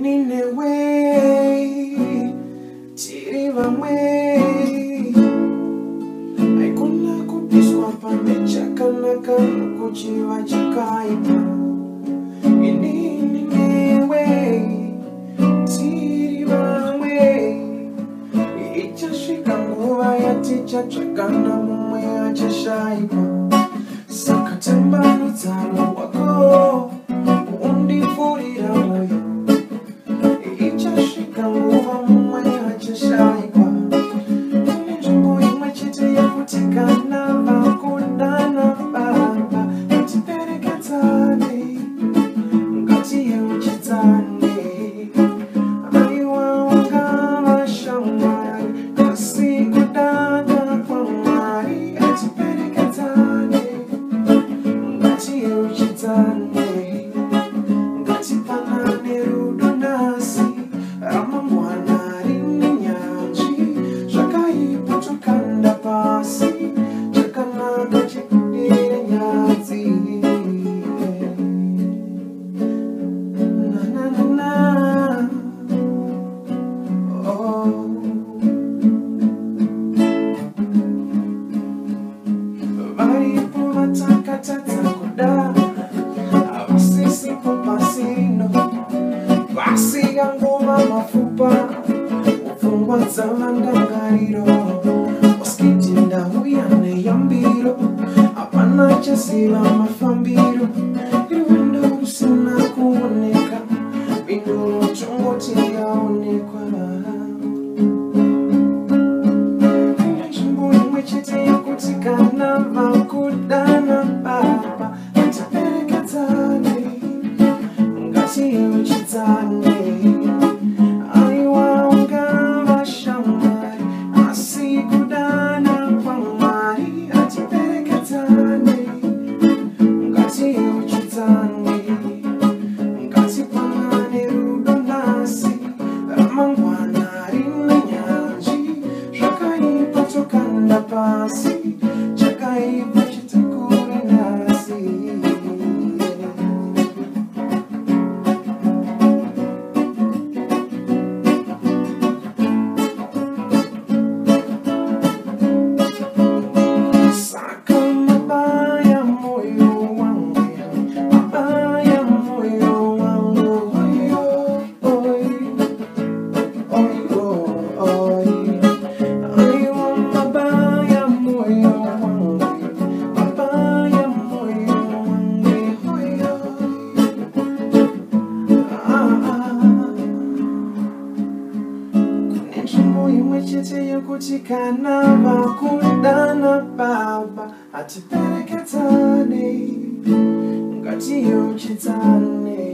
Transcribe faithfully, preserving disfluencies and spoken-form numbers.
Inine way, tiri vamwe. Aikuna kupiswa pamecha kana kana kuchiva chakaipa. Inine way, tiri vamwe. Ichashika nguva yaticha chakana mumwe achashaipa. Sakatembano tsaro wako undifurira moyo. Ichashika nguva mumwe achashaipa. Nzvimbo imwe chete yekutikana vakudana baba. Ngatiperekedzane, ngatiyeuchidzane. Aiwa ungava shamwari, asi kudana kwaMwari. Ngatiperekedzane, ngatiyeuchidzane. Ngatipanane rudo nasi, ramangwana rine nyanzvi. Zvakaipa tokanda pasi, chakanaka chikudire nyadzi. Na na na na, oh. Varipo vatakatata kuda, avasisipo pasino. Basi yangoma mafupa, ufungwa dzavandangariro. Oskitinda uyane yambiro, apana chasiva mafambiro. Irwendo rusina kuoneka, minduro chongoti yaonekwa. Nzvimbo imwe chete yekutikana vakudana baba. Ngatiperekedzane, ngatiyeuchidzane. Aiwa ungava shamwari, asi kudana kwaMwari. Ngatiperekedzane, ngatiyeuchidzane. Ngatipanane rudo nasi, ramangwana rine nyanzvi. Zvakaipa tokanda pasi, chakaipa chitakure nasi. Saka mabaya moyo wangu, mabaya moyo wangu. Oi, oi, oi, oi. Aiwa mabaya moyo wangu, mabaya moyo wangu. Oi, ah, ah. Kune nzvimbo imwe chete yekutikana vakudana baba. Atiperekedzane, ngatiyeuchidzane.